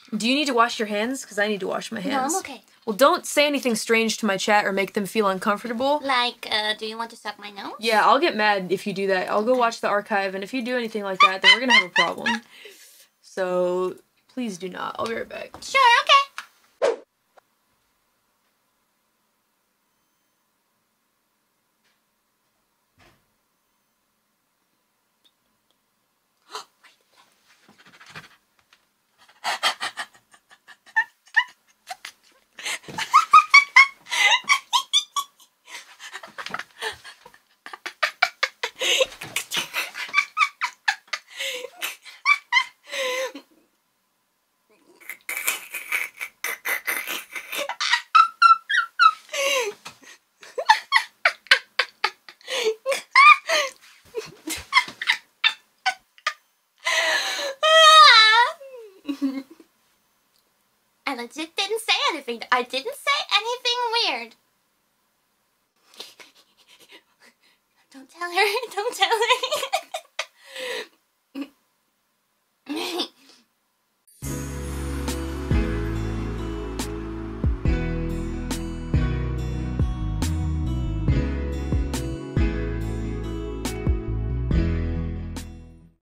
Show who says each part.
Speaker 1: Do you need to wash your hands? Because I need to wash my hands.
Speaker 2: No, I'm okay.
Speaker 1: Well, don't say anything strange to my chat or make them feel uncomfortable.
Speaker 2: Like, do you want to suck my nose?
Speaker 1: Yeah, I'll get mad if you do that. I'll go watch the archive, and if you do anything like that, then we're gonna have a problem. So, please do not. I'll be right back.
Speaker 2: Sure, okay. I legit didn't say anything. I didn't say anything weird. Don't tell her. Don't tell her.